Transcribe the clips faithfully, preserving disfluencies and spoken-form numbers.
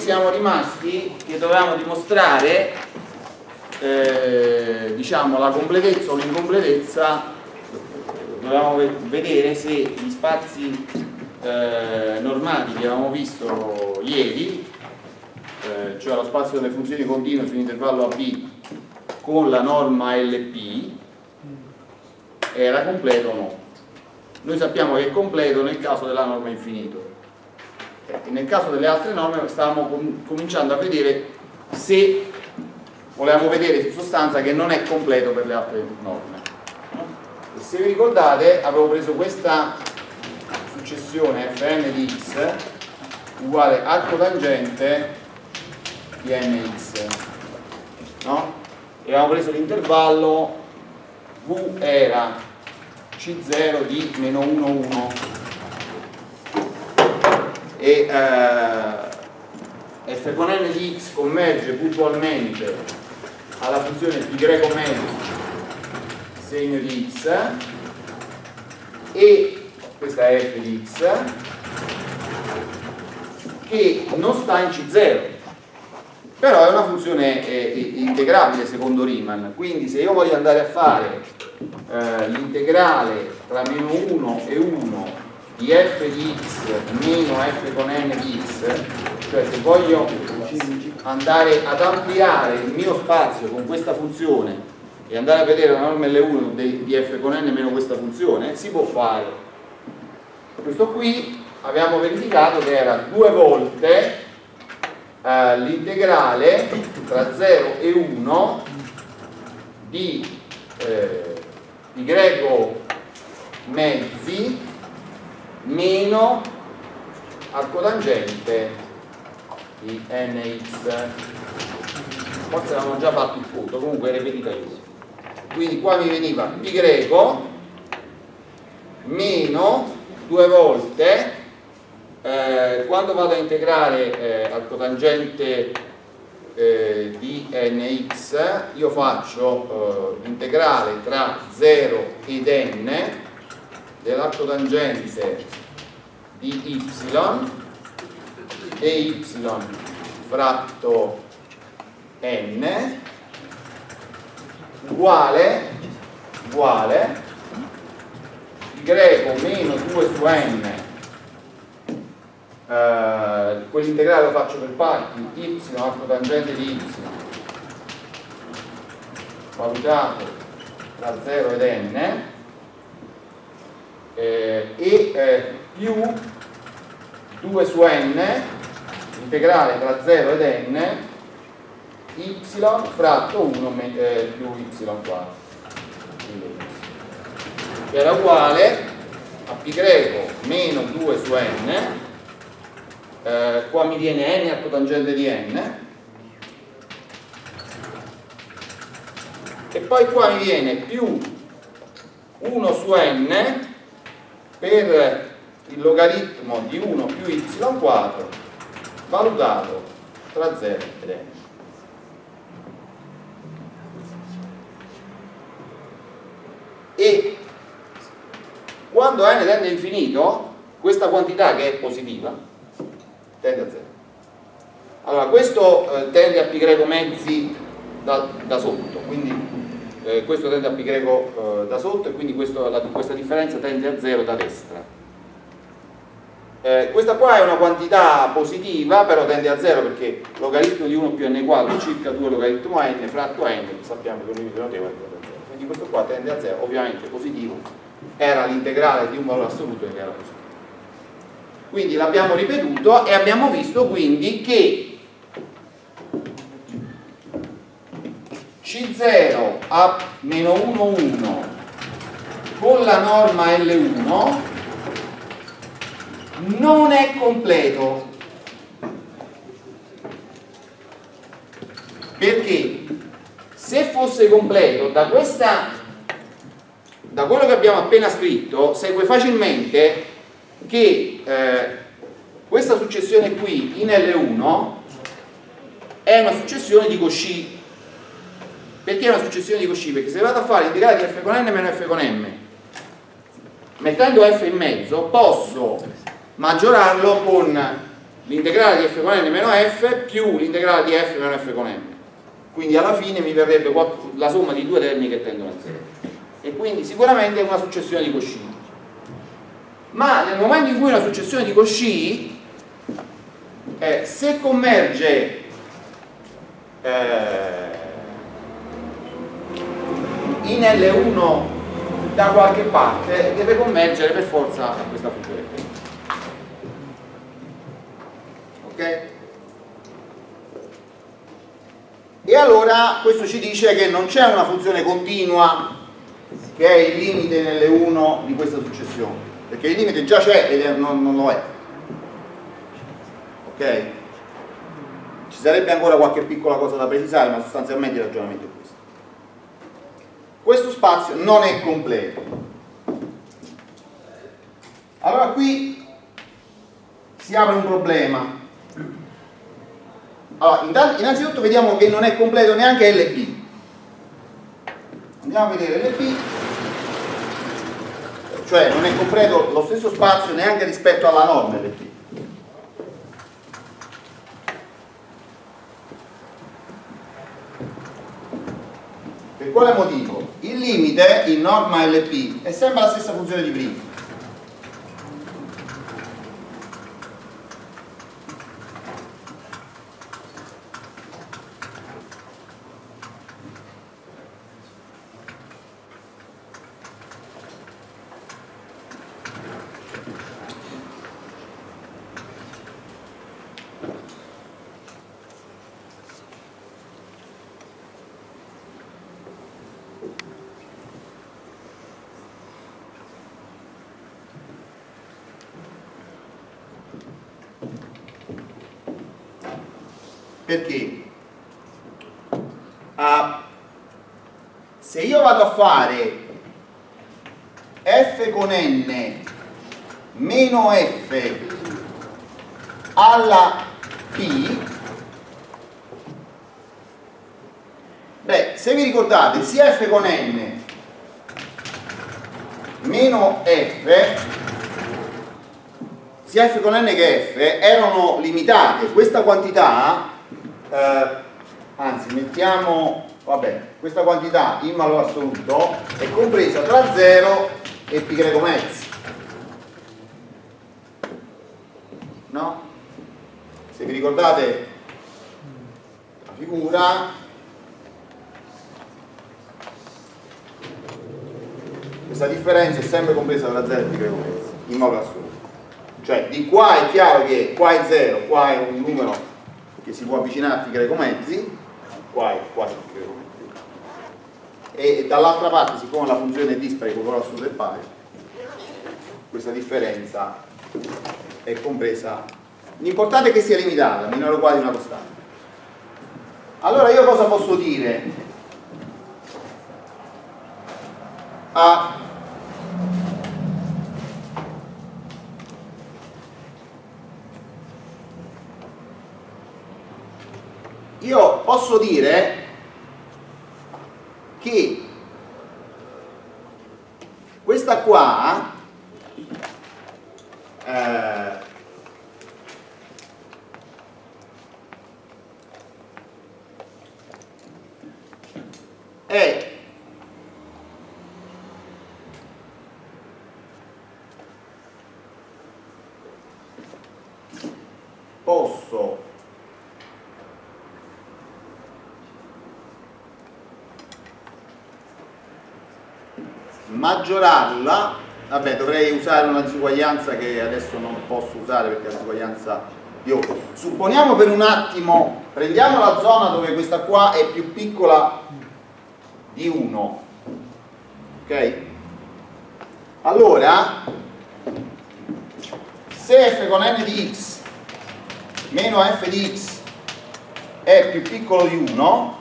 siamo rimasti che dovevamo dimostrare eh, diciamo la completezza o l'incompletezza, dovevamo vedere se gli spazi eh, normati che avevamo visto ieri, eh, cioè lo spazio delle funzioni continue sull'intervallo A B con la norma L P, era completo o no. Noi sappiamo che è completo nel caso della norma infinito. Nel caso delle altre norme stavamo com cominciando a vedere se volevamo vedere in sostanza che non è completo per le altre norme. E se vi ricordate avevo preso questa successione Fn di x uguale arco tangente di nx, no? E avevamo preso l'intervallo v era c zero di meno uno uno e eh, f con n di x converge puntualmente alla funzione pi greco mezzo segno di x, e questa è f di x che non sta in c zero, però è una funzione eh, integrabile secondo Riemann. Quindi se io voglio andare a fare eh, l'integrale tra meno uno e uno di f di x meno f con n di x, cioè se voglio andare ad ampliare il mio spazio con questa funzione e andare a vedere la norma L uno di, di f con n meno questa funzione, si può fare. Questo qui abbiamo verificato che era due volte eh, l'integrale tra zero e uno di eh, pi greco mezzi meno arco tangente di nx. Forse avevamo già fatto il punto, comunque è ripetita io. Quindi qua mi veniva pi greco meno due volte eh, quando vado a integrare eh, arco tangente eh, di nx, io faccio eh, l'integrale tra zero ed n dell'arco tangente di y e y fratto n uguale uguale pi greco meno due su n, eh, quell'integrale lo faccio per parti, y arco tangente di y valutato tra zero ed n Eh, e eh, più due su n integrale tra zero ed n y fratto uno eh, più y quadro, che era uguale a pi greco meno due su n, eh, qua mi viene n arco tangente di n, e poi qua mi viene più uno su n per il logaritmo di uno più y quadro valutato tra zero ed n. E quando n tende a infinito, questa quantità che è positiva tende a zero. Allora questo eh, tende a pi greco mezzi da, da sotto, quindi Eh, questo tende a pi greco eh, da sotto, e quindi questo, la, questa differenza tende a zero da destra. Eh, questa qua è una quantità positiva, però tende a zero perché logaritmo di uno più n quadro circa due logaritmo n fratto n, sappiamo che un limite notevole tende a zero. Quindi questo qua tende a zero, ovviamente positivo, era l'integrale di un valore assoluto che era positivo. Quindi l'abbiamo ripetuto e abbiamo visto quindi che C zero a meno uno uno con la norma L uno non è completo, perché se fosse completo da questa da quello che abbiamo appena scritto segue facilmente che eh, questa successione qui in L uno è una successione di Cauchy. Perché è una successione di Cauchy? Perché se vado a fare l'integrale di f con n meno f con m mettendo f in mezzo posso maggiorarlo con l'integrale di f con n meno f più l'integrale di f meno f con n. Quindi alla fine mi verrebbe la somma di due termini che tendono a zero. E quindi sicuramente è una successione di Cauchy. Ma nel momento in cui una successione di Cauchy, eh, se converge eh, in L uno da qualche parte, deve convergere per forza a questa funzione qui. Ok? E allora questo ci dice che non c'è una funzione continua che è il limite nelle uno di questa successione, perché il limite già c'è e non, non lo è. Ok? Ci sarebbe ancora qualche piccola cosa da precisare, ma sostanzialmente il ragionamento è questo. Questo spazio non è completo. Allora qui si apre un problema. Allora, innanzitutto vediamo che non è completo neanche L P. Andiamo a vedere L P, cioè non è completo lo stesso spazio neanche rispetto alla norma L P. Per quale motivo? Il limite in norma L P è sempre la stessa funzione di prima. Perché ah, se io vado a fare f con n meno f alla p, beh, se vi ricordate, sia f con n meno f, sia f con n che f erano limitate. Questa quantità Eh, anzi mettiamo, vabbè, questa quantità in valore assoluto è compresa tra zero e pi greco mezzi, no? Se vi ricordate la figura, questa differenza è sempre compresa tra zero e pi greco mezzi in valore assoluto, cioè di qua è chiaro che qua è zero, qua è un numero che si può avvicinare a pi greco mezzi, qua è quasi pi greco mezzi, e dall'altra parte, siccome la funzione è dispari con valore assoluto è pari, questa differenza è compresa, l'importante è che sia limitata, minore o uguale di una costante. Allora io cosa posso dire? A io posso dire che questa qua eh, è posso maggiorarla, vabbè, dovrei usare una disuguaglianza che adesso non posso usare perché è una disuguaglianza di ordine. Supponiamo per un attimo, prendiamo la zona dove questa qua è più piccola di uno, ok? Allora, se f con n di x meno f di x è più piccolo di uno,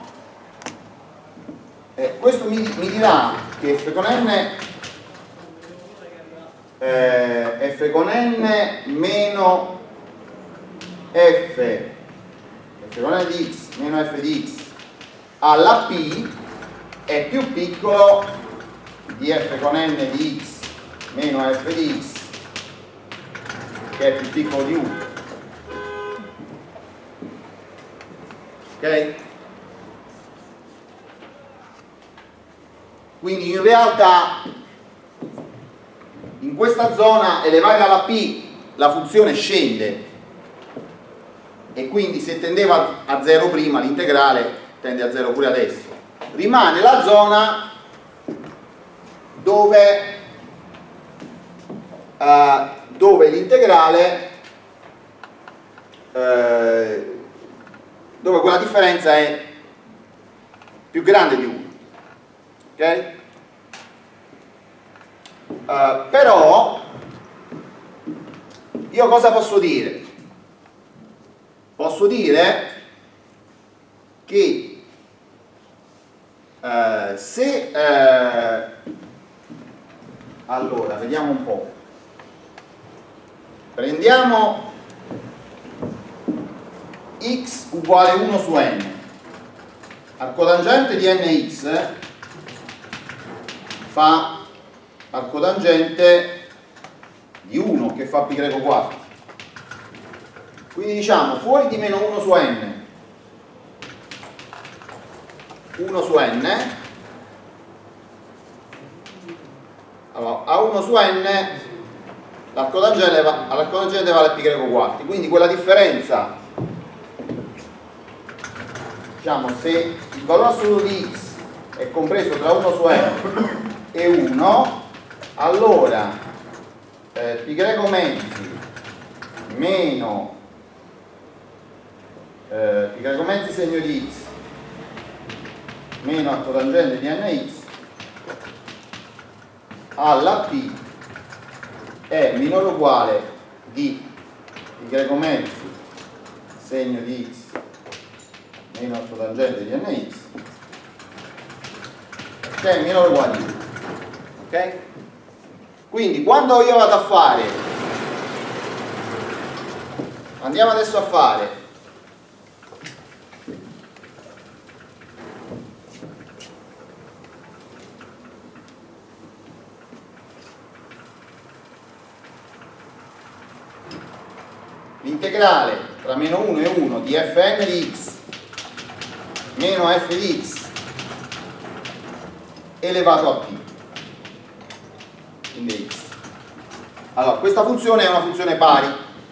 eh, questo mi, mi dirà che f con n eh, f con n meno f f con n di x meno f di x alla p è più piccolo di f con n di x meno f di x che è più piccolo di uno. ok? Quindi in realtà in questa zona elevata alla p la funzione scende e quindi se tendeva a zero prima l'integrale tende a zero pure adesso. Rimane la zona dove, uh, dove l'integrale uh, dove quella differenza è più grande di uno, ok? Uh, però io cosa posso dire? Posso dire che uh, se uh, allora vediamo un po', prendiamo x uguale uno su n, arcotangente di nx fa arcotangente di uno che fa pi greco quarti, quindi diciamo fuori di meno uno su n, uno su n, allora a uno su n l'arcotangente va, l'arcotangente vale pi greco quarti, quindi quella differenza, diciamo, se il valore assoluto di x è compreso tra uno su n e uno, allora eh, pi greco mezzi meno eh, pi greco mezzi segno di x meno arcotangente di nx alla p è minore o uguale di pi greco mezzi segno di x meno arcotangente di nx che è minore o uguale di uno, ok? Quindi quando io vado a fare, andiamo adesso a fare l'integrale tra meno uno e uno di fn di x meno f di x elevato a p in dx. Allora, questa funzione è una funzione pari,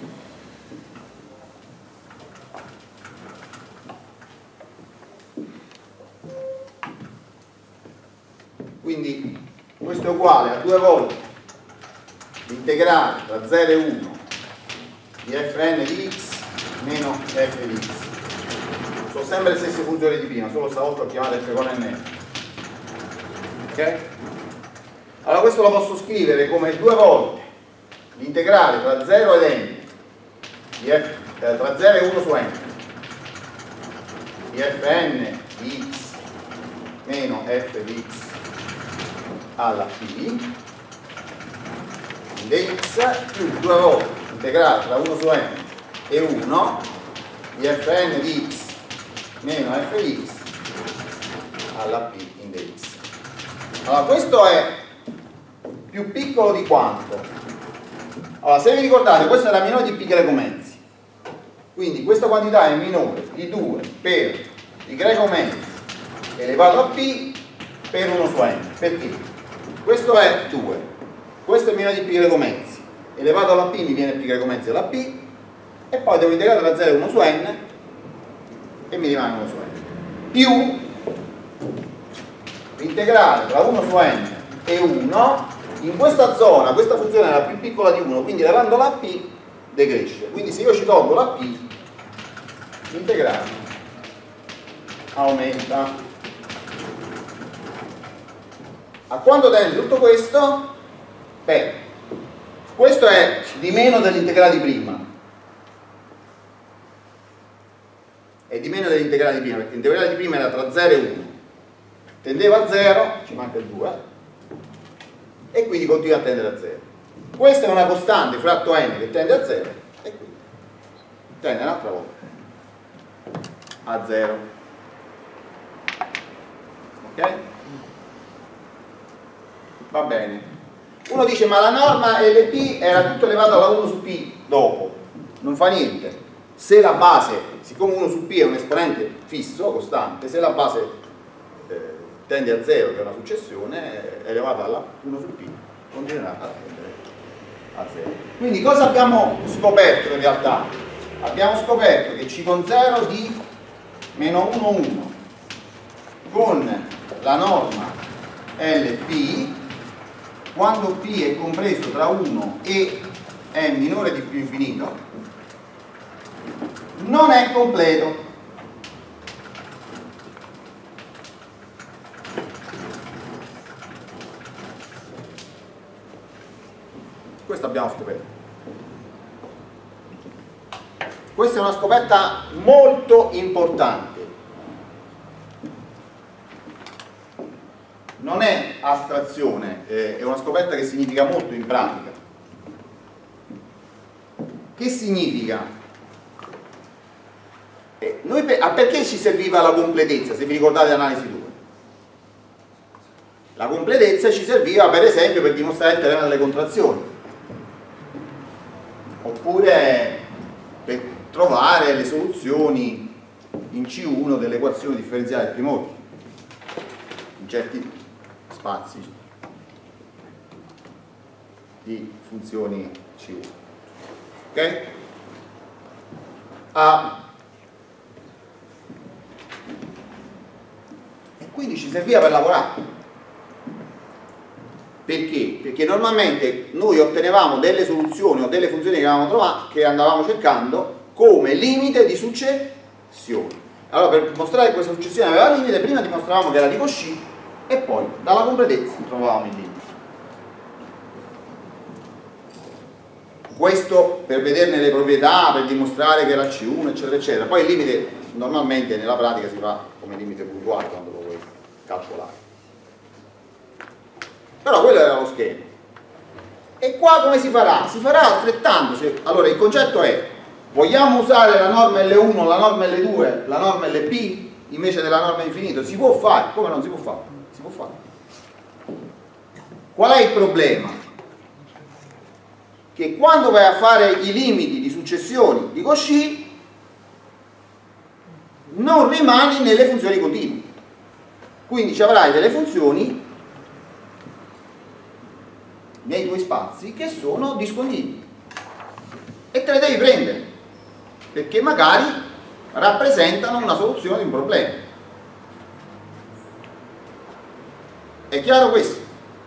quindi questo è uguale a due volte l'integrale tra zero e uno di fn di x meno f di x. Sono sempre le stesse funzioni di prima, solo stavolta ho chiamato f con n. Ok? Allora questo lo posso scrivere come due volte l'integrale tra zero ed n di f, eh, tra zero e uno su n di fn di x meno f di x alla p in dx più due volte l'integrale tra uno su n e uno di fn di x meno f di x alla p in dx. Allora questo è più piccolo di quanto? Allora se vi ricordate questo era minore di pi greco mezzi, quindi questa quantità è minore di due per pi greco mezzi elevato a p per uno su n. Perché? Questo è due, questo è minore di pi greco mezzi elevato alla p mi viene pi greco mezzi alla p e poi devo integrare da zero a uno su n e mi rimane uno su n più l'integrale tra uno su n e uno. In questa zona questa funzione era più piccola di uno, quindi levando la p decresce, quindi se io ci tolgo la p l'integrale aumenta. A quanto tende tutto questo? Beh, questo è di meno dell'integrale di prima, è di meno dell'integrale di prima perché l'integrale di prima era tra zero e uno, tendeva a zero, ci manca il due e quindi continua a tendere a zero. Questa è una costante fratto n che tende a zero e quindi tende un'altra volta a zero. Ok? Va bene. Uno dice ma la norma L P era tutto elevato alla uno su P dopo. Non fa niente. se la base, siccome uno su P è un esponente fisso, costante, se la base eh, tende a zero, che è una successione, è elevata alla uno su P, continuerà a tendere a zero. Quindi cosa abbiamo scoperto in realtà? Abbiamo scoperto che C con zero di meno uno, uno con la norma L P, quando P è compreso tra uno e è minore di più infinito, non è completo. Questo abbiamo scoperto. Questa è una scoperta molto importante. Non è astrazione, è una scoperta che significa molto in pratica. Che significa? Eh, noi per, ah, perché ci serviva la completezza, se vi ricordate l'analisi due? La completezza ci serviva per esempio per dimostrare il teorema delle contrazioni, oppure per trovare le soluzioni in C uno delle equazioni differenziali del primo ordine in certi spazi di funzioni C uno. Ok? Ah, e quindi ci serviva per lavorare. Perché? Perché normalmente noi ottenevamo delle soluzioni o delle funzioni che avevamo trovato, che andavamo cercando come limite di successione. Allora, per mostrare che questa successione aveva limite, prima dimostravamo che era di Cauchy e poi dalla completezza trovavamo il limite. Questo per vederne le proprietà, per dimostrare che era C uno, eccetera, eccetera. Poi il limite normalmente nella pratica si fa come limite puntuale quando lo vuoi calcolare. Però quello era lo schema. E qua come si farà? Si farà altrettanto. Se... Allora il concetto è: vogliamo usare la norma L uno, la norma L due, la norma L P invece della norma infinito? Si può fare? Come non si può fare? Si può fare. Qual è il problema? Che quando vai a fare i limiti di successioni di Cauchy non rimani nelle funzioni continue. Quindi ci avrai delle funzioni nei tuoi spazi che sono discontinui e te le devi prendere perché magari rappresentano una soluzione di un problema. È chiaro questo?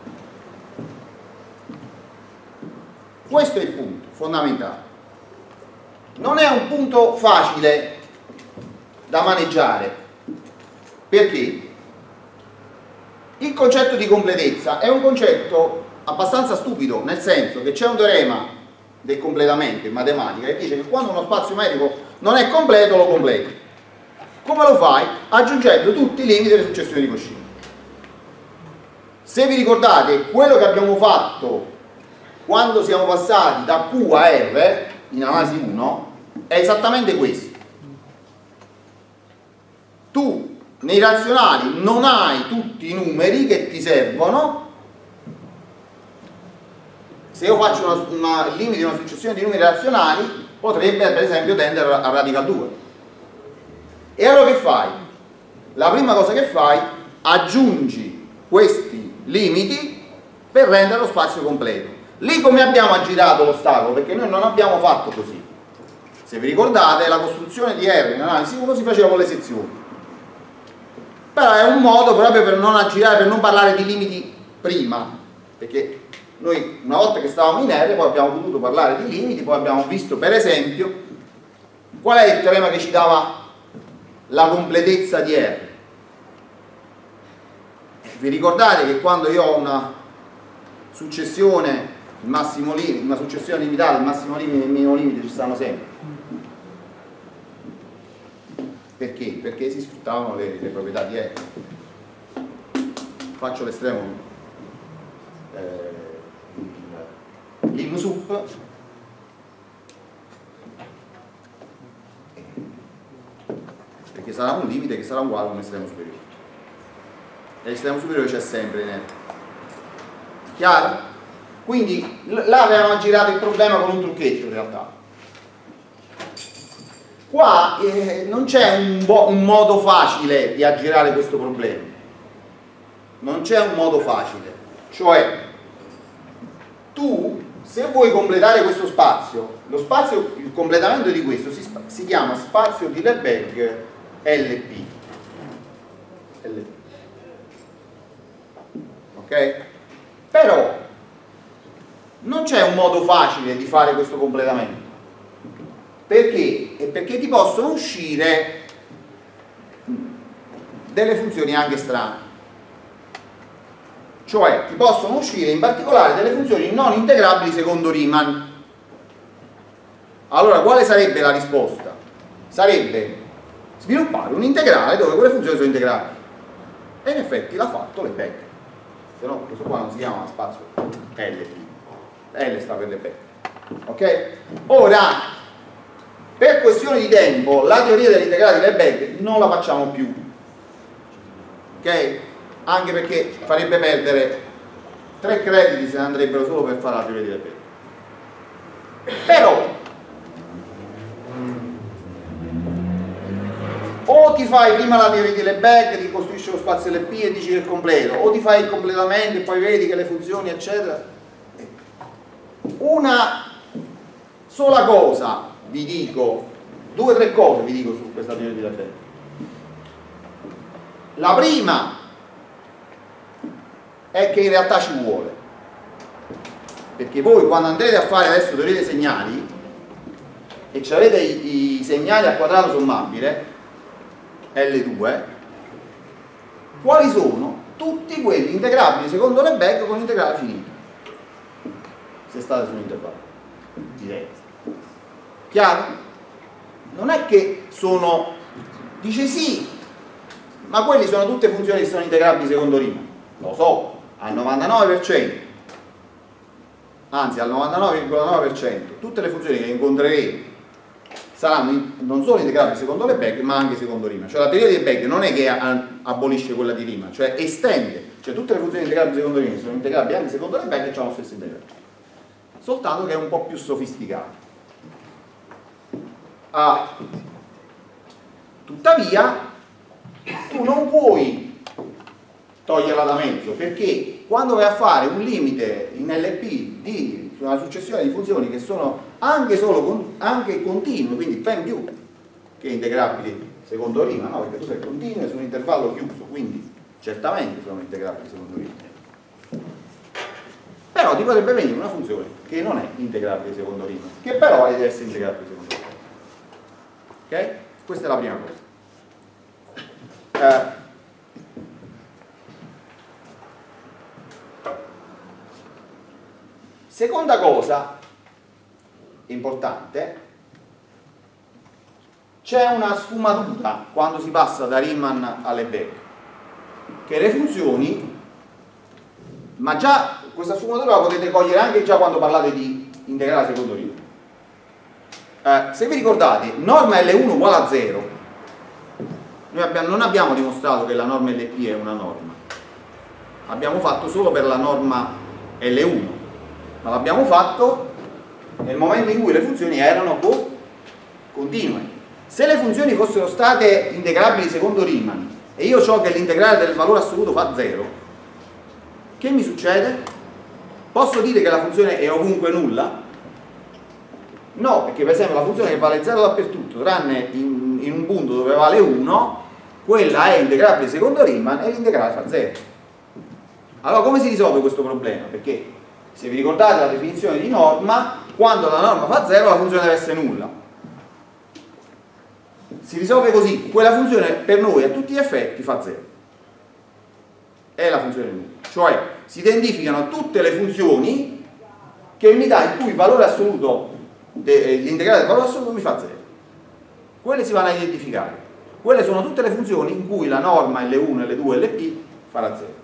Questo è il punto fondamentale. Non è un punto facile da maneggiare. Perché? Il concetto di completezza è un concetto abbastanza stupido, nel senso che c'è un teorema del completamento in matematica che dice che quando uno spazio metrico non è completo lo completi. Come lo fai? Aggiungendo tutti i limiti delle successioni di Cauchy. Se vi ricordate, quello che abbiamo fatto quando siamo passati da Q a R in analisi uno è esattamente questo. Tu nei razionali non hai tutti i numeri che ti servono. Se io faccio una, una, il limite di una successione di numeri razionali, potrebbe per esempio tendere a radical due. E allora che fai? La prima cosa che fai, aggiungi questi limiti per rendere lo spazio completo. Lì come abbiamo aggirato l'ostacolo? Perché noi non abbiamo fatto così. Se vi ricordate, la costruzione di R in analisi uno si faceva con le sezioni. Però è un modo proprio per non aggirare, per non parlare di limiti prima, perché noi una volta che stavamo in R poi abbiamo potuto parlare di limiti, poi abbiamo visto per esempio qual è il teorema che ci dava la completezza di R. Vi ricordate che quando io ho una successione, il massimo limite, una successione limitata, il massimo limite e il minimo limite ci stanno sempre. Perché? Perché si sfruttavano le, le proprietà di R. Faccio l'estremo eh, lim sup perché sarà un limite che sarà uguale a un estremo superiore e l'estremo superiore c'è sempre in R. Chiaro? Quindi là avevamo girato il problema con un trucchetto in realtà. qua eh, non c'è un, un modo facile di aggirare questo problema, non c'è un modo facile, cioè tu se vuoi completare questo spazio, lo spazio, il completamento di questo si, si chiama spazio di Lebesgue L P. L P. Ok? Però non c'è un modo facile di fare questo completamento. Perché? E perché ti possono uscire delle funzioni anche strane. Cioè ti possono uscire in particolare delle funzioni non integrabili secondo Riemann. Allora quale sarebbe la risposta? Sarebbe sviluppare un integrale dove quelle funzioni sono integrabili. E in effetti l'ha fatto Lebesgue. Se no questo qua non si chiama spazio L P. L sta per Lebesgue. Ok? Ora, per questione di tempo, la teoria dell'integrale di Lebesgue non la facciamo più. Ok? Anche perché farebbe perdere tre crediti, se ne andrebbero solo per fare la teoria di Lebesgue. Però o ti fai prima la teoria di Lebesgue, ti costruisci lo spazio L P e dici che è completo, o ti fai il completamento e poi vedi che le funzioni eccetera. Una sola cosa vi dico, due o tre cose vi dico su questa teoria di Lebesgue. La prima è che in realtà ci vuole, perché voi quando andrete a fare adesso teoria dei segnali e avete i, i segnali a quadrato sommabile L due, quali sono? Tutti quelli integrabili secondo Lebesgue con integrale finito, se state su un intervallo diretto. Chiaro? Non è che sono, dice sì, ma quelli sono tutte funzioni che sono integrabili secondo Riemann. Lo so, al novantanove per cento, anzi al novantanove virgola nove per cento, tutte le funzioni che incontrerete saranno in, non solo integrabili secondo Lebesgue, ma anche secondo Riemann. Cioè la teoria di Lebesgue non è che abolisce quella di Riemann, cioè estende, cioè tutte le funzioni integrabili secondo Riemann sono integrabili anche secondo Lebesgue e hanno lo stesso integrale, soltanto che è un po' più sofisticato. Ah, tuttavia tu non puoi toglierla da mezzo, perché quando vai a fare un limite in L P di una successione di funzioni che sono anche solo con, anche continue, quindi ben più che integrabili secondo Riemann, no? Perché tu sei continuo su un intervallo chiuso, quindi certamente sono integrabili secondo Riemann. Però ti potrebbe venire una funzione che non è integrabile secondo Riemann, che però deve essere integrabile secondo Riemann. Ok? Questa è la prima cosa. Eh, Seconda cosa importante, c'è una sfumatura quando si passa da Riemann a Lebesgue, che le funzioni, ma già questa sfumatura la potete cogliere anche già quando parlate di integrale secondo Riemann. Eh, se vi ricordate, norma L uno uguale a zero, noi abbiamo, non abbiamo dimostrato che la norma L P è una norma, abbiamo fatto solo per la norma L uno, ma l'abbiamo fatto nel momento in cui le funzioni erano co continue. Se le funzioni fossero state integrabili secondo Riemann e io so che l'integrale del valore assoluto fa zero, che mi succede? Posso dire che la funzione è ovunque nulla? No, perché per esempio la funzione che vale zero dappertutto, tranne in, in un punto dove vale uno, quella è integrabile secondo Riemann e l'integrale fa zero. Allora come si risolve questo problema? Perché se vi ricordate la definizione di norma, quando la norma fa zero la funzione deve essere nulla. Si risolve così, quella funzione per noi a tutti gli effetti fa zero. È la funzione nulla. Cioè si identificano tutte le funzioni che in unità in cui il valore assoluto, l'integrale del valore assoluto mi fa zero. Quelle si vanno a identificare. Quelle sono tutte le funzioni in cui la norma L uno, L due, L P farà zero.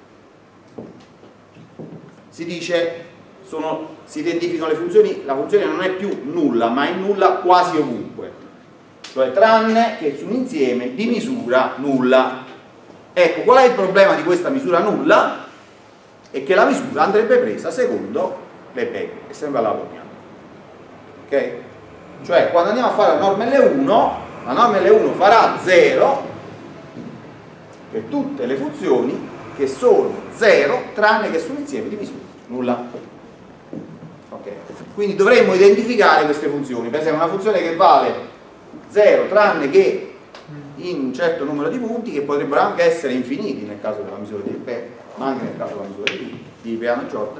Si dice, sono, si identificano le funzioni, la funzione non è più nulla, ma è nulla quasi ovunque, cioè tranne che su un insieme di misura nulla. Ecco, qual è il problema di questa misura nulla? È che la misura andrebbe presa secondo Lebesgue, e sempre la poniamo. Ok? Cioè quando andiamo a fare la norma L uno, la norma L uno farà zero per tutte le funzioni che sono zero tranne che sull'insieme di misure, nulla. Ok, quindi dovremmo identificare queste funzioni. Per esempio una funzione che vale zero tranne che in un certo numero di punti, che potrebbero anche essere infiniti nel caso della misura di P, ma anche nel caso della misura di, di Peano-Jordan.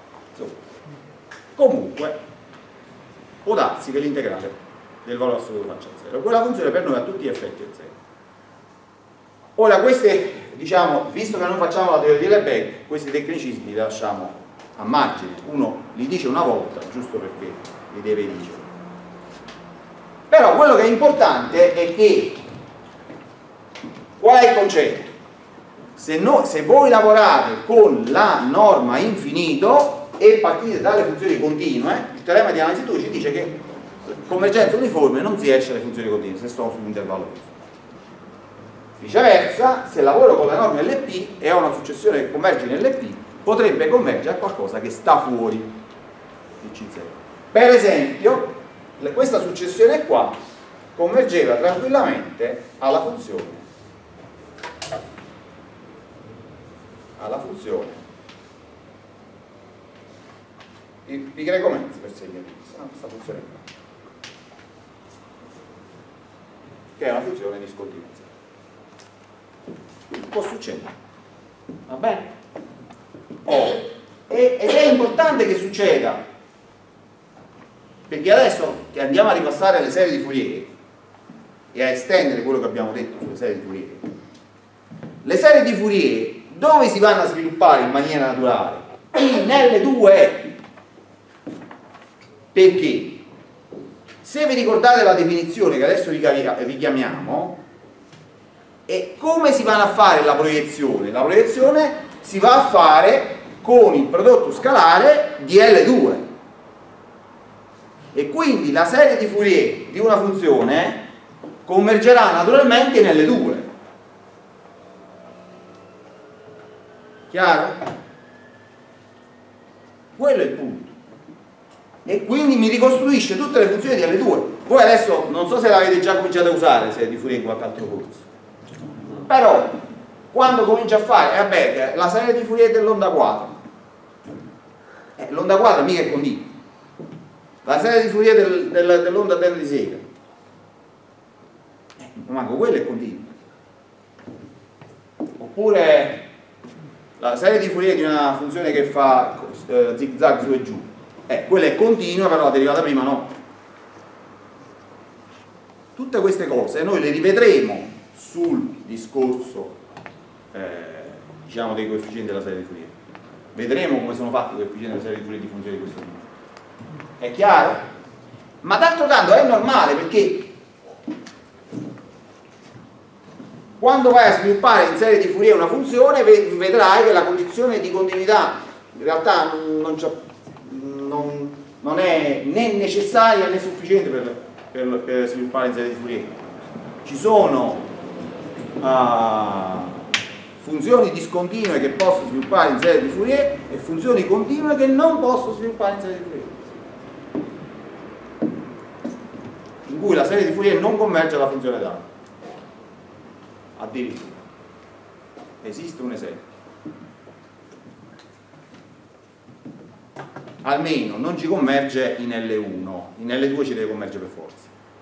Comunque può darsi che l'integrale del valore assoluto faccia zero. Quella funzione per noi a tutti gli effetti è zero. Ora queste, diciamo, visto che non facciamo la teoria di Lebesgue, questi tecnicismi li lasciamo a margine. Uno li dice una volta, giusto perché li deve dire. Però quello che è importante è che qual è il concetto? Se, no, se voi lavorate con la norma infinito e partite dalle funzioni continue, il teorema di analisi due ci dice che convergenza uniforme non si esce dalle funzioni continue se sto su un intervallo così. Viceversa, se lavoro con le norme L P e ho una successione che converge in L P, potrebbe convergere a qualcosa che sta fuori di C zero. Per esempio, questa successione qua convergeva tranquillamente alla funzione alla funzione pi greco mezzo per segnare questa funzione qua, che è una funzione di discontinuità. Può succedere, va bene? Oh. E, ed è importante che succeda, perché adesso che andiamo a ripassare le serie di Fourier e a estendere quello che abbiamo detto sulle serie di Fourier, le serie di Fourier dove si vanno a sviluppare in maniera naturale? In L due. Perché? Se vi ricordate la definizione che adesso richiamiamo, e come si va a fare la proiezione? La proiezione si va a fare con il prodotto scalare di L due, e quindi la serie di Fourier di una funzione convergerà naturalmente in L due. Chiaro? Quello è il punto. E quindi mi ricostruisce tutte le funzioni di L due. Voi adesso non so se l'avete già cominciato a usare, se di Fourier in qualche altro corso, però quando comincia a fare, eh vabbè, la serie di Fourier dell'onda quadra, eh, l'onda quadra mica è continua, la serie di Fourier del, del, dell'onda a terra di sega, eh, manco quella è continua. Oppure la serie di Fourier di una funzione che fa eh, zig zag su e giù, eh, quella è continua, però la derivata prima no. Tutte queste cose noi le rivedremo sul discorso eh, diciamo dei coefficienti della serie di Fourier. Vedremo come sono fatti i coefficienti della serie di Fourier di funzioni di questo tipo. È chiaro? Ma d'altro canto è normale, perché quando vai a sviluppare in serie di Fourier una funzione vedrai che la condizione di continuità in realtà non, non, non è né necessaria né sufficiente per, per, per sviluppare in serie di Fourier. Ci sono uh, funzioni discontinue che posso sviluppare in serie di Fourier e funzioni continue che non posso sviluppare in serie di Fourier, in cui la serie di Fourier non converge alla funzione data. Addirittura esiste un esempio, almeno non ci converge in L uno, in L due ci deve convergere per forza.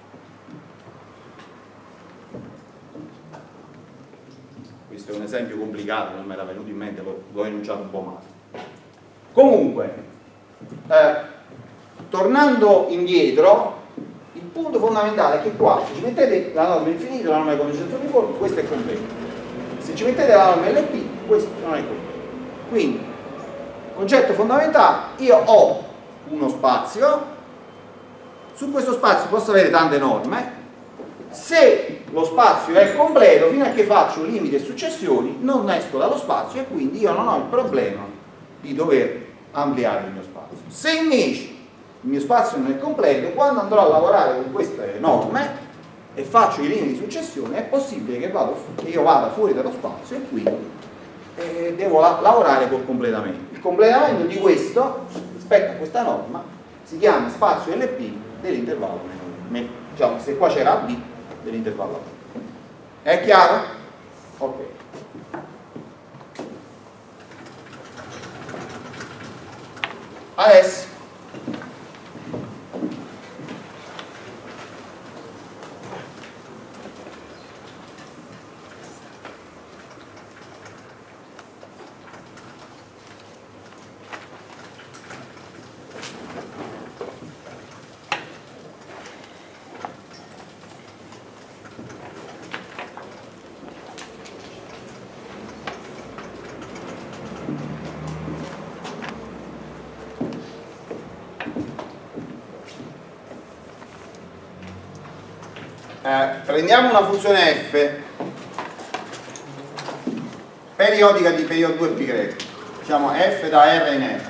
Questo è un esempio complicato, non me era venuto in mente, l'ho enunciato un po' male. Comunque eh, tornando indietro, il punto fondamentale è che qua, se ci mettete la norma infinita, la norma di convergenza uniforme, questo è completo. Se ci mettete la norma L P, questo non è completo. Quindi, concetto fondamentale, io ho uno spazio, su questo spazio posso avere tante norme, se lo spazio è completo, fino a che faccio limiti e successioni, non esco dallo spazio e quindi io non ho il problema di dover ampliare il mio spazio. Se invece il mio spazio non è completo, quando andrò a lavorare con queste norme e faccio i limiti di successione, è possibile che, vado, che io vada fuori dallo spazio e quindi eh, devo la lavorare col completamento. Il completamento di questo, rispetto a questa norma, si chiama spazio L P dell'intervallo meno uno. diciamo, se qua c'era A B dell'intervallo A B. È chiaro? Ok. Adesso Eh, prendiamo una funzione f periodica di periodo due pi greco, diciamo f da R in R.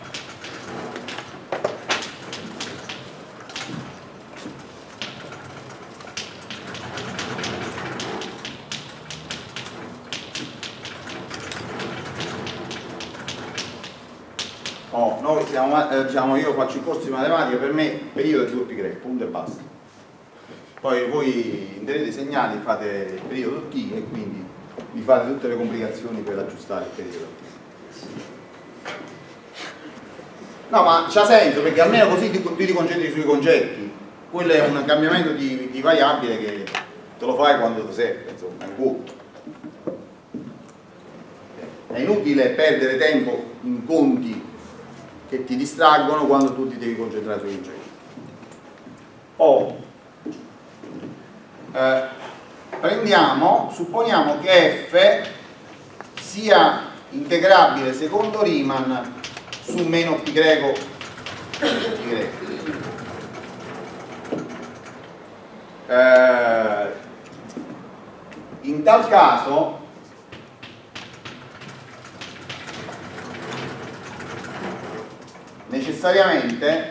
Oh, noi siamo, eh, diciamo, io faccio i corsi di matematica, per me periodo è due pi greco, punto e basta. Poi voi intenderete i segnali, fate il periodo t e quindi vi fate tutte le complicazioni per aggiustare il periodo. No, ma c'ha senso, perché almeno così ti, ti concentri sui concetti. Quello è un cambiamento di, di variabile che te lo fai quando ti serve, insomma, è un vuoto. È inutile perdere tempo in conti che ti distraggono quando tu ti devi concentrare sui concetti. Oh. Eh, prendiamo, supponiamo che f sia integrabile secondo Riemann su meno pi greco pi greco. Eh, in tal caso necessariamente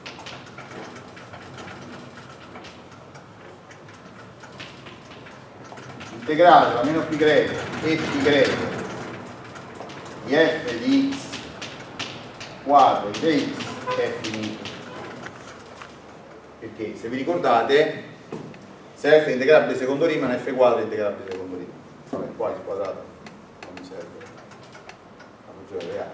integrale tra meno pi greco e pi greco di f di x quadro di x è finito, perché se vi ricordate, se f è integrabile secondo Riemann, f quadro è integrabile secondo Riemann. Vabbè, qua il quadrato non mi serve, la funzione reale.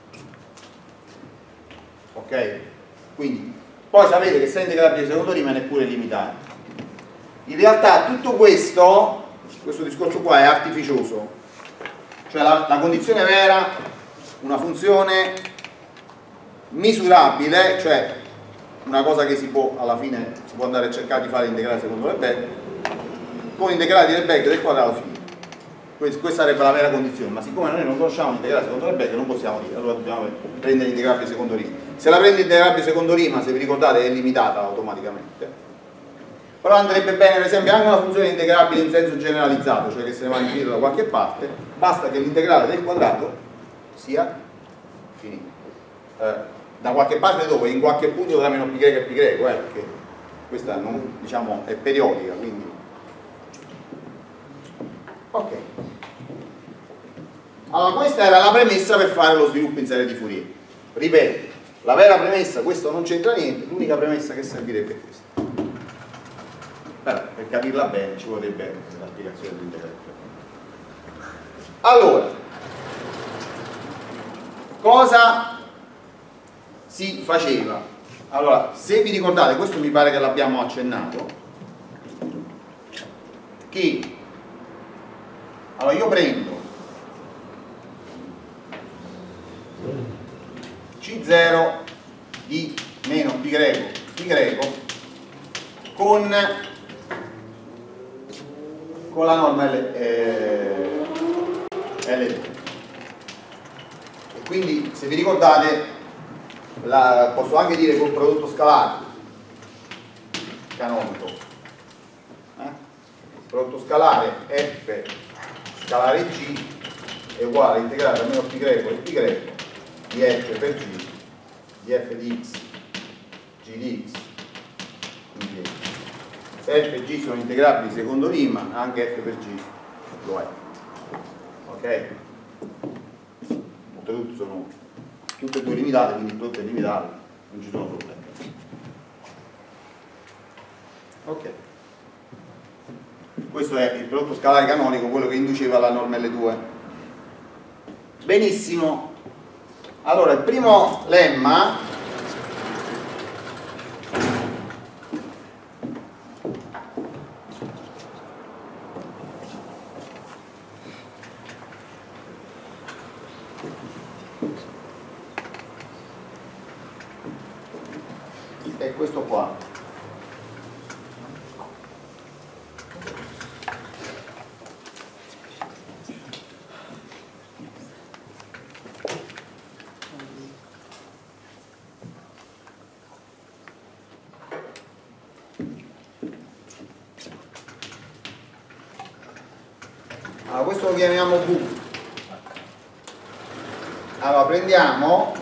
Ok? Quindi poi sapete che se è integrabile secondo Riemann è pure limitato. In realtà tutto questo questo discorso qua è artificioso, cioè la, la condizione vera, una funzione misurabile, cioè una cosa che si può alla fine si può andare a cercare di fare integrale secondo Lebesgue, con integrale di Lebesgue del quadrato finito. Questa sarebbe la vera condizione, ma siccome noi non conosciamo l'integrale secondo Lebesgue non possiamo dire, allora dobbiamo prendere l'integrabile secondo Riemann. Se la prende integrabile secondo Riemann, se vi ricordate, è limitata automaticamente. Però andrebbe bene per esempio anche una funzione integrabile in senso generalizzato, cioè che se ne va infinito da qualche parte, basta che l'integrale del quadrato sia finito. Eh, da qualche parte dove? In qualche punto tra meno pi greco e pi greco, eh, perché questa non, diciamo, è periodica, quindi. Ok. Allora questa era la premessa per fare lo sviluppo in serie di Fourier. Ripeto, la vera premessa, questo non c'entra niente, l'unica premessa che servirebbe è questa. Però, per capirla bene ci vorrebbe la spiegazione dell'integrale. Allora, cosa si faceva? Allora, se vi ricordate, questo mi pare che l'abbiamo accennato, che allora io prendo C zero di meno pi greco pi greco con con la norma L, eh, L D. E quindi se vi ricordate la, posso anche dire col prodotto scalare canonico, eh? Il prodotto scalare f scalare g è uguale a integrale tra meno pi greco e pi greco di f per g di f di x g di x. Quindi se f e g sono integrabili secondo Riemann, anche f per g lo è. Ok? Oltretutto sono tutte e due limitate, quindi tutte limitate, non ci sono problemi. Ok, questo è il prodotto scalare canonico, quello che induceva la norma L due. Benissimo, allora il primo lemma è questo qua. Allora, questo lo chiamiamo V. Allora prendiamo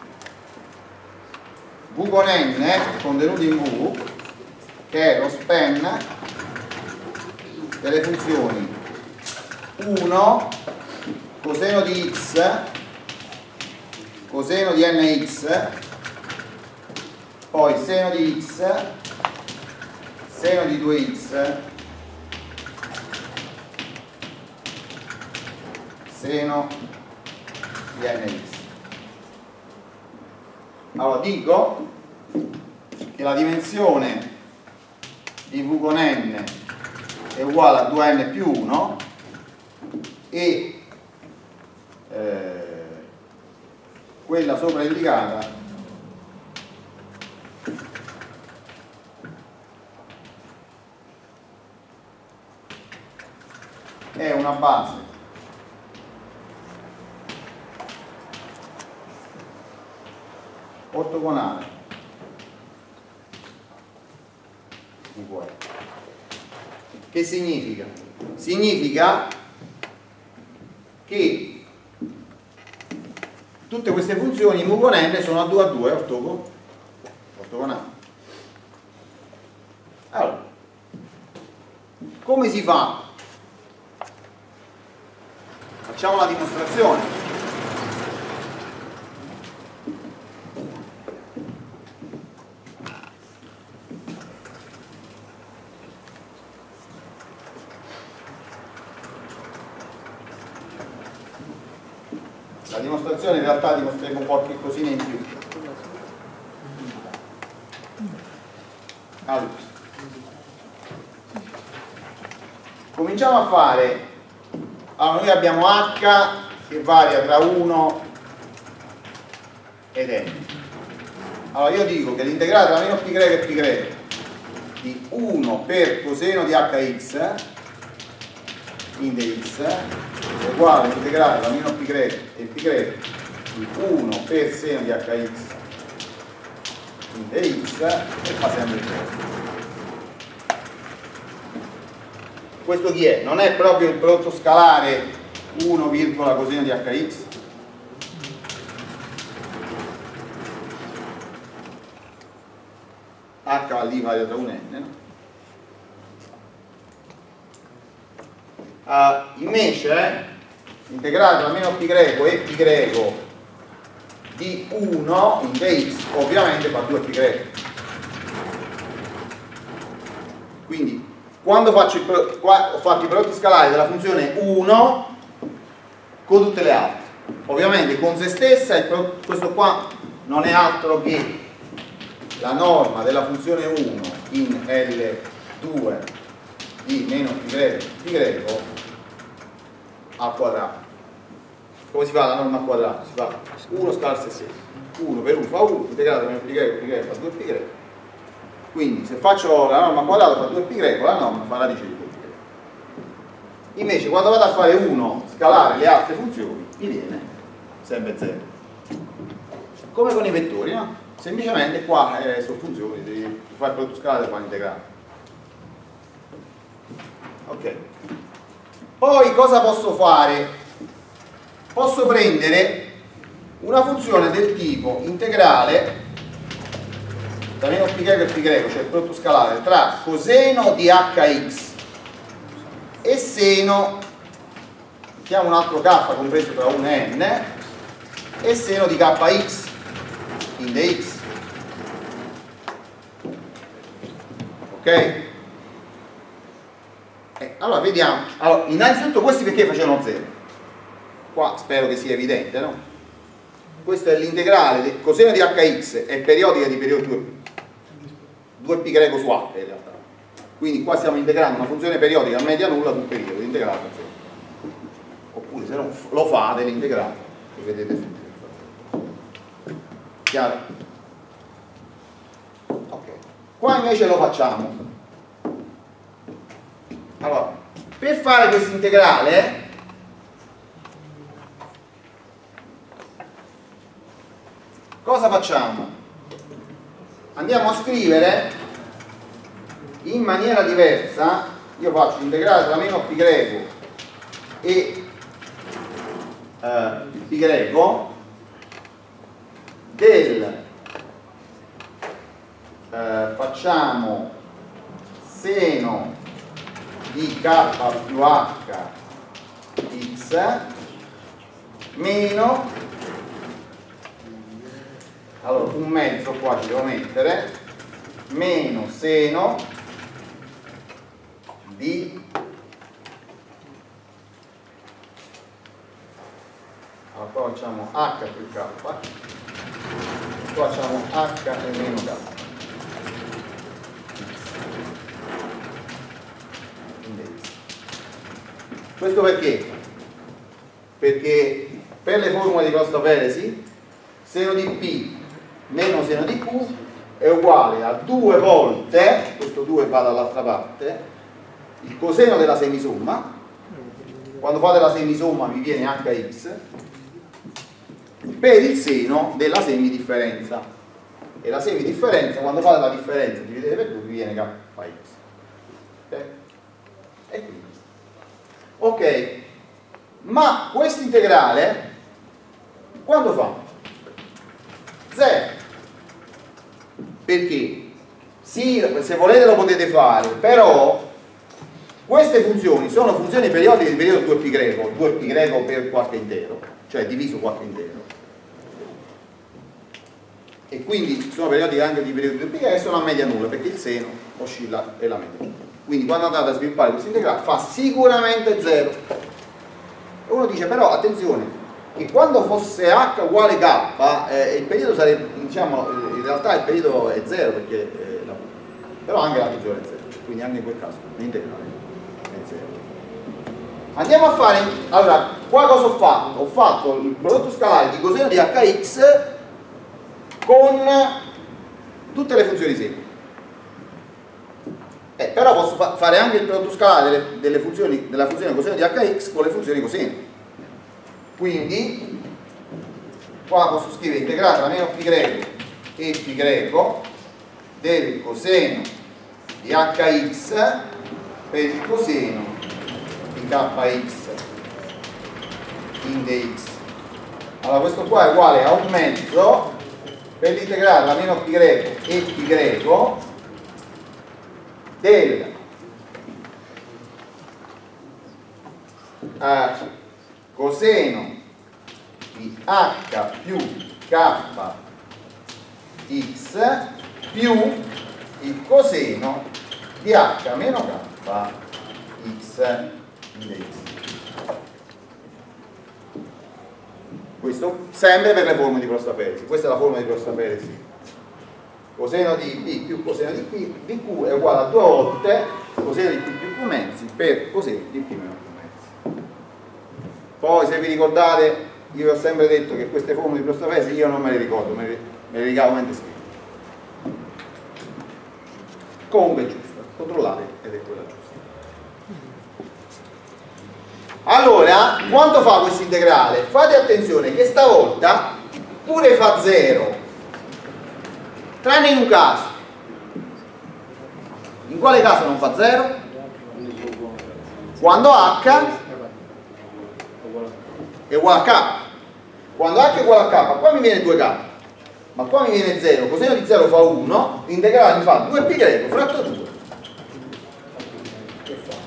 V con N contenuto in V, che è lo span delle funzioni uno coseno di x coseno di nx, poi seno di x seno di due x seno di nx. Allora dico che la dimensione di V con n è uguale a due n più uno e eh, quella sopra indicata è una base ortogonale uguale. Che significa? Significa che tutte queste funzioni mu con n sono a due a due ortogo, ortogonali. Allora, come si fa? Facciamo la dimostrazione. La dimostrazione in realtà dimostreremo qualche cosina in più. Allora, cominciamo a fare. Allora, noi abbiamo h che varia tra uno ed n. Allora io dico che l'integrale tra meno π greco e π greco di uno per coseno di hx in dx è uguale all'integrale tra meno π greco e π greco di uno per seno di hx in dx e fa sempre il resto. Questo chi è? Non è proprio il prodotto scalare uno, coseno di hx? H va lì varia tra un n, no? Uh, invece integrale tra meno π greco e π greco di uno in dx ovviamente fa due π greco. Quindi quando faccio il pro, qua ho fatto i prodotti scalari della funzione uno con tutte le altre, ovviamente con se stessa il pro, questo qua non è altro che la norma della funzione uno in L due di meno π greco π greco al quadrato. Come si fa la norma al quadrato? Si fa uno scala se stesso, uno per uno fa uno, integrato meno π greco π greco fa due π greco. Quindi se faccio la norma al quadrato fa due π greco, la norma fa radice di due π greco. Invece quando vado a fare uno scalare le altre funzioni mi viene sempre zero. Come con i vettori, no? Semplicemente qua eh, sono funzioni, devi fare il prodotto scalare e fare l'integrale. Ok. Poi cosa posso fare? Posso prendere una funzione del tipo integrale tra meno π greco e π greco, cioè il prodotto scalare tra coseno di hx e seno, mettiamo un altro k compreso tra uno e n, e seno di kx in dx. Ok? allora vediamo. Allora, innanzitutto questi perché facevano zero? Qua spero che sia evidente, no? Questo è l'integrale del coseno di h(x) è periodica di periodo due due pi greco su h in realtà. Quindi qua stiamo integrando una funzione periodica a media nulla sul periodo, integrale con zero. Oppure se no lo fate l'integrale che vedete subito. Chiaro? Ok. Qua invece lo facciamo. Allora, per fare questo integrale cosa facciamo? Andiamo a scrivere in maniera diversa. Io faccio l'integrale tra meno pi greco e eh, pi greco del eh, facciamo seno di k più h x meno, allora un mezzo qua ci devo mettere, meno seno di, allora qua facciamo h più k, qua facciamo h e meno k. Questo perché? Perché per le formule di Costa-Peresi seno di P meno seno di Q è uguale a due volte, questo due va dall'altra parte, il coseno della semisomma. Quando fate la semisomma vi viene hx per il seno della semidifferenza, e la semidifferenza quando fate la differenza dividete per due vi viene kx. Ok? E quindi ok, ma questo integrale quando fa? zero. Perché? Sì, se volete lo potete fare, però queste funzioni sono funzioni periodiche di periodo due pi greco, due pi greco per qualche intero, cioè diviso qualche intero. E quindi sono periodiche anche di periodo due pi greco e sono a media nulla, perché il seno oscilla e la media. Quindi quando andate a sviluppare questo integrale fa sicuramente zero. E uno dice però attenzione che quando fosse h uguale k eh, il periodo sarebbe, diciamo, in realtà il periodo è zero, perché eh, la, però anche la funzione è zero, quindi anche in quel caso l'integrale è zero. Andiamo a fare, allora qua cosa ho fatto? Ho fatto il prodotto scalare di coseno di hx con tutte le funzioni semplici. Eh, però posso fa fare anche il prodotto scalare delle, delle funzioni, della funzione coseno di hx con le funzioni coseno. Quindi qua posso scrivere integrale tra meno pi greco e pi greco del coseno di hx per il coseno di kx in dx. Allora questo qua è uguale a un mezzo per l'integrale tra meno pi greco e pi greco del uh, coseno di h più kx più il coseno di h meno kx in dx. Questo sempre per le formule di Costa-Peresi. Questa è la formula di Costa-Peresi. Coseno di P più coseno di, P, di Q è uguale a due volte coseno di P più Q mezzi per coseno di P meno Q mezzi. Poi se vi ricordate, io vi ho sempre detto che queste formule di Costa-Peresi io non me le ricordo, me le, me le ricavo mentre scrivo. Comunque è giusta, controllate ed è quella giusta. Allora, quanto fa questo integrale? Fate attenzione che stavolta pure fa zero, tranne in un caso. In quale caso non fa zero? Quando h è uguale a k. Quando h è uguale a k, qua mi viene due k, ma qua mi viene zero, coseno di zero fa uno, l'integrale mi fa due pi greco fratto due. Che fa?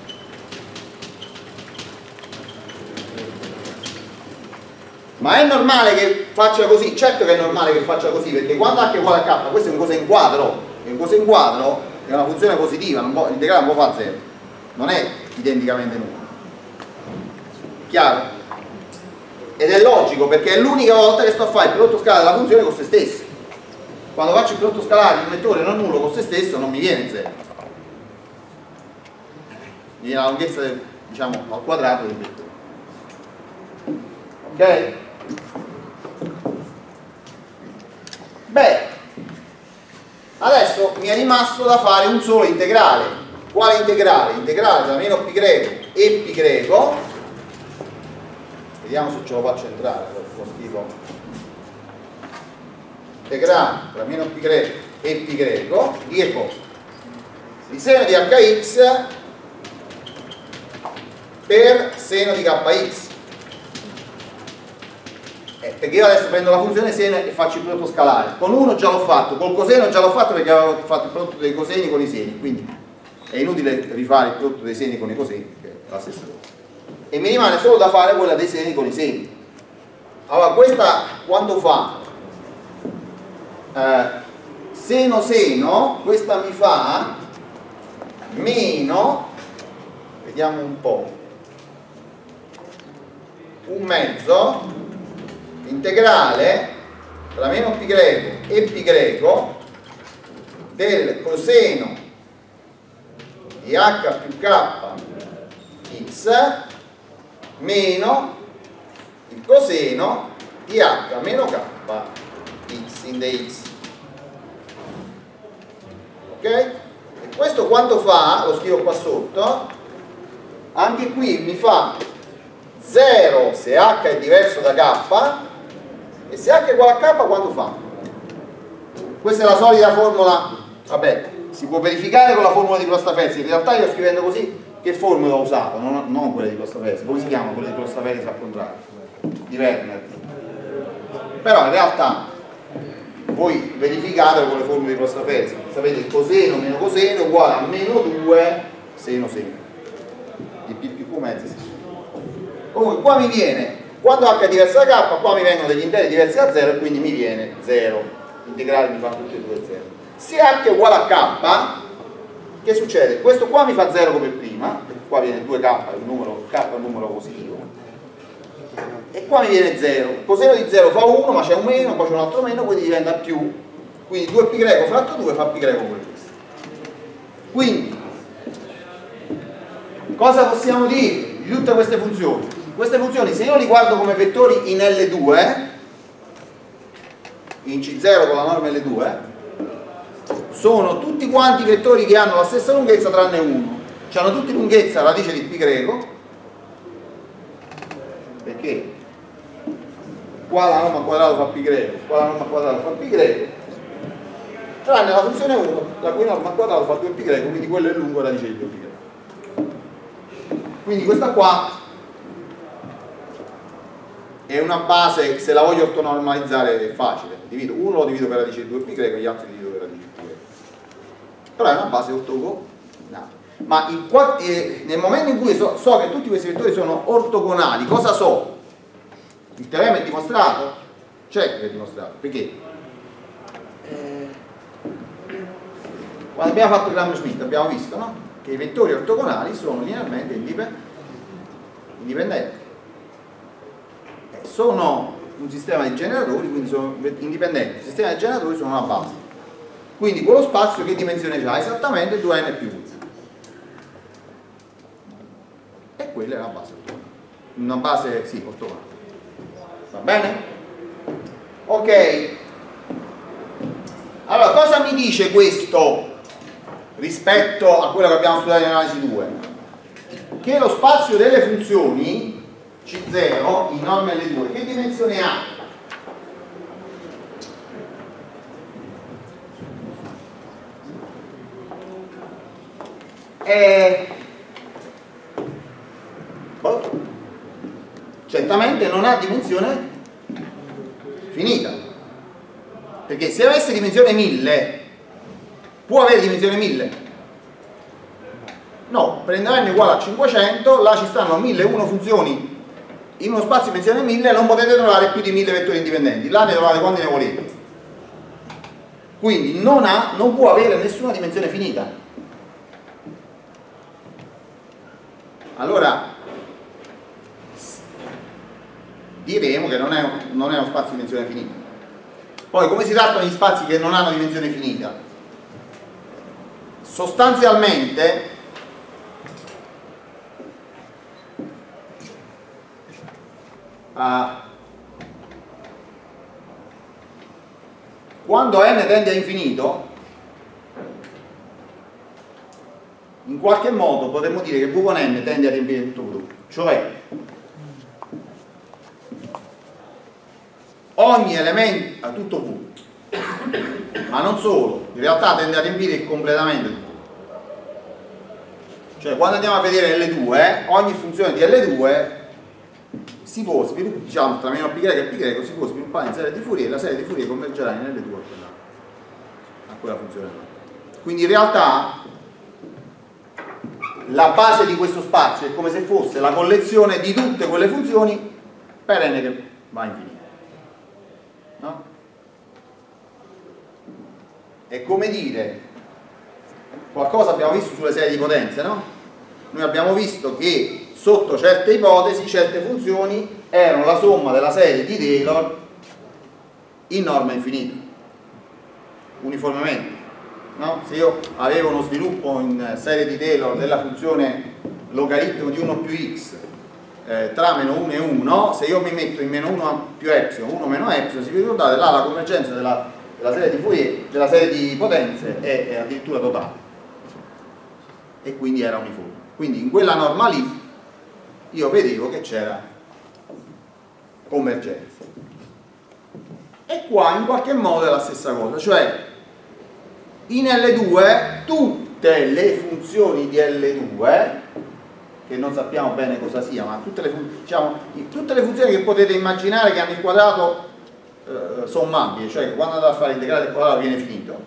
Ma è normale che faccia così? Certo che è normale che faccia così, perché quando h è uguale a k, questo è un coseno quadro, e un coseno quadro è una funzione positiva, l'integrale non può fare zero. non è identicamente nullo. Chiaro? Ed è logico, perché è l'unica volta che sto a fare il prodotto scalare della funzione con se stesso. Quando faccio il prodotto scalare di un vettore non nullo con se stesso non mi viene zero, mi viene la lunghezza del, diciamo, al quadrato del vettore. Ok? Beh, adesso mi è rimasto da fare un solo integrale. Quale integrale? Integrale tra meno pi greco e pi greco. Vediamo se ce lo faccio entrare, lo scrivo. Integrale tra meno pi greco e pi greco di che cosa? Di seno di hx per seno di kx. Eh, perché io adesso prendo la funzione seno e faccio il prodotto scalare. Con uno già l'ho fatto, col coseno già l'ho fatto perché avevo fatto il prodotto dei coseni con i seni, quindi è inutile rifare il prodotto dei seni con i coseni, perché è la stessa cosa. E mi rimane solo da fare quella dei seni con i seni. Allora, questa quanto fa? Eh, seno seno, questa mi fa meno, vediamo un po', un mezzo integrale tra meno pi greco e pi greco del coseno di h più k x meno il coseno di h meno k x in dx. Ok? E questo quanto fa? Lo scrivo qua sotto. Anche qui mi fa zero se h è diverso da k, e se h è uguale a k quanto fa? Questa è la solita formula, vabbè, si può verificare con la formula di Prostaferzi. In realtà io scrivendo così, che formula ho usato? Non, non quella di Prostaferzi. Come si chiama quella di Prostaferzi al contrario? Di Werner. Però in realtà voi verificate con le formule di Prostaferzi, sapete il coseno meno coseno è uguale a meno due seno seno di p più q mezzo. Comunque qua mi viene, quando h è diverso da k, qua mi vengono degli interi diversi da zero e quindi mi viene zero, l'integrale mi fa tutti e due zero. Se h è uguale a k, che succede? Questo qua mi fa zero come prima, perché qua viene due k, il numero, k è un numero positivo, e qua mi viene zero. Il coseno di zero fa uno, ma c'è un meno, poi c'è un altro meno, quindi diventa più. Quindi due pi greco fratto due fa pi greco pure questo. Quindi, cosa possiamo dire di tutte queste funzioni? Queste funzioni, se io li guardo come vettori in L due, in C zero con la norma L due, sono tutti quanti vettori che hanno la stessa lunghezza tranne uno. Cioè hanno tutti lunghezza radice di pi greco, perché qua la norma al quadrato fa pi greco, qua la norma al quadrato fa pi greco, tranne la funzione uno, la cui norma al quadrato fa due pi greco, quindi quello è lungo radice di due pi greco. Quindi questa qua è una base, se la voglio ortonormalizzare è facile, divido uno lo divido per radice di due pi greco e gli altri li divido per radice di pi greco, però è una base ortogonale. Ma il, eh, nel momento in cui so, so che tutti questi vettori sono ortogonali, cosa so? Il teorema è dimostrato? Certo che è dimostrato, perché? Eh, quando abbiamo fatto il Gram-Schmidt abbiamo visto, no? Che i vettori ortogonali sono linearmente indipendenti. Sono un sistema di generatori, quindi sono indipendenti. Il sistema di generatori sono una base. Quindi quello spazio che dimensione ha? Esattamente due n più uno. E quella è la base ortogonale. Una base, sì, ortogonale. Va bene? Ok. Allora, cosa mi dice questo rispetto a quello che abbiamo studiato in analisi due? Che lo spazio delle funzioni C zero in norma L due che dimensione ha? È... certamente non ha dimensione finita, perché se avesse dimensione mille può avere dimensione mille? No, prende n uguale a cinquecento, là ci stanno mille e uno funzioni in uno spazio di dimensione mille, non potete trovare più di mille vettori indipendenti, là ne trovate quanti ne volete, quindi non, ha, non può avere nessuna dimensione finita. allora diremo che non è, non è uno spazio di dimensione finita. Poi come si trattano gli spazi che non hanno dimensione finita? Sostanzialmente uh, quando n tende a infinito, in qualche modo potremmo dire che V con n tende a riempire tutto V, cioè ogni elemento a tutto V, ma non solo, in realtà tende a riempire completamente tutto. Cioè quando andiamo a vedere L due, ogni funzione di L due si può sviluppare, diciamo tra meno pi greco e pi greco, si può sviluppare in serie di Fourier, la serie di Fourier convergerà in L due a quella funzione. Quindi in realtà la base di questo spazio è come se fosse la collezione di tutte quelle funzioni per n che va a infinito. No? È come dire, qualcosa abbiamo visto sulle serie di potenze, no? Noi abbiamo visto che sotto certe ipotesi certe funzioni erano la somma della serie di Taylor in norma infinita, uniformemente, no? Se io avevo uno sviluppo in serie di Taylor della funzione logaritmo di uno più x eh, tra meno uno e uno, se io mi metto in meno uno più epsilon, uno meno epsilon, si ricordate là la convergenza della, della serie di Fourier, della serie di potenze è, è addirittura totale e quindi era uniforme. Quindi in quella norma lì io vedevo che c'era convergenza. E qua in qualche modo è la stessa cosa, cioè in L due tutte le funzioni di L due, che non sappiamo bene cosa sia, ma tutte le, diciamo, tutte le funzioni che potete immaginare che hanno il quadrato eh, sommabile, cioè che quando andate a fare l'integrale del quadrato viene finito,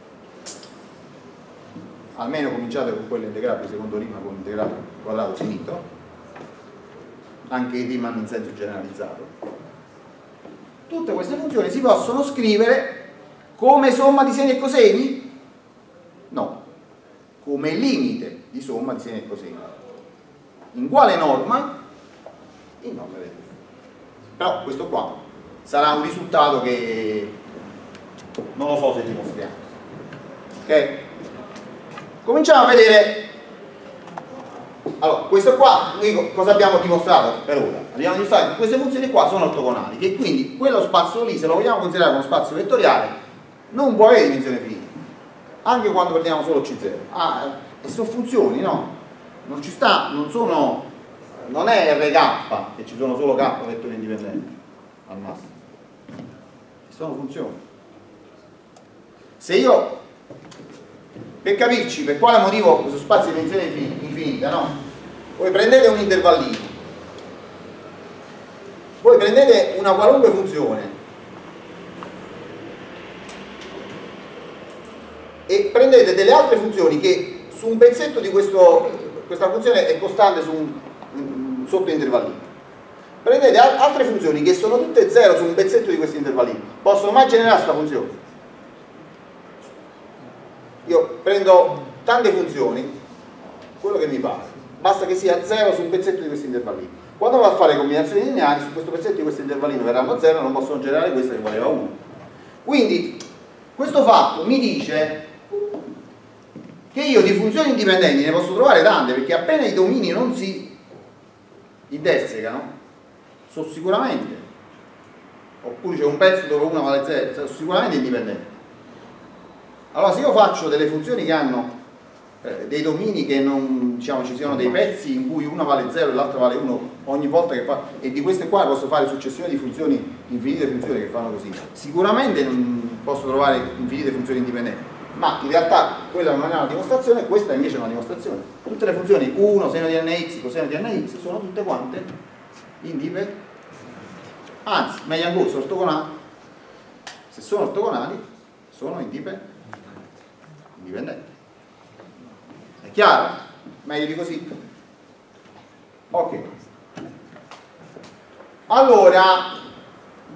almeno cominciate con quello integrabile secondo Riemann con l'integrale quadrato finito, anche in Riemann in senso generalizzato. Tutte queste funzioni si possono scrivere come somma di seni e coseni? No, come limite di somma di seni e coseni. In quale norma? In norma vedete. Però questo qua sarà un risultato che non lo so se dimostriamo. Ok? Cominciamo a vedere. Allora, questo qua, noi cosa abbiamo dimostrato per ora? Abbiamo dimostrato che queste funzioni qua sono ortogonali, che quindi quello spazio lì, se lo vogliamo considerare uno spazio vettoriale, non può avere dimensione finita, anche quando prendiamo solo C zero. Ah, e sono funzioni, no? Non ci sta, non sono, non è R K, che ci sono solo K vettori indipendenti, al massimo. Sono funzioni. Se io, per capirci per quale motivo questo spazio di dimensione infinita, no? Voi prendete un intervallino, voi prendete una qualunque funzione e prendete delle altre funzioni che su un pezzetto di questo, questa funzione è costante su un, un sottointervallino, prendete altre funzioni che sono tutte zero su un pezzetto di questo intervallino, possono mai generare questa funzione? Io prendo tante funzioni, quello che mi pare, basta che sia zero su un pezzetto di questo intervallino. Quando vado a fare combinazioni lineari, su questo pezzetto di questo intervallino verranno zero, non possono generare questa che valeva uno. Quindi questo fatto mi dice che io di funzioni indipendenti ne posso trovare tante, perché appena i domini non si intersecano, sono sicuramente, oppure c'è un pezzo dove una vale zero, sono sicuramente indipendenti. Allora se io faccio delle funzioni che hanno eh, dei domini che non, diciamo, ci siano dei pezzi in cui una vale zero e l'altra vale uno ogni volta che fa, e di queste qua posso fare successione di funzioni, infinite funzioni che fanno così, sicuramente non posso trovare infinite funzioni indipendenti, ma in realtà quella non è una dimostrazione, questa invece è una dimostrazione. Tutte le funzioni uno, seno di nx, coseno di nx sono tutte quante indipendenti, anzi meglio ancora, sono ortogonali. Se sono ortogonali sono indipendenti. Indipendenti. È chiaro? Meglio di così? Ok. Allora,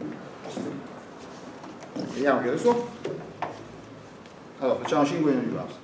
vediamo che adesso. Allora, facciamo cinque minuti di pausa.